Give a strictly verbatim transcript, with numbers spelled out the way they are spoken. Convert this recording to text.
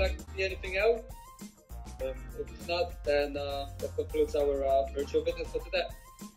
like to see anything else? Um, if it's not, then uh, that concludes our uh, virtual visit for today.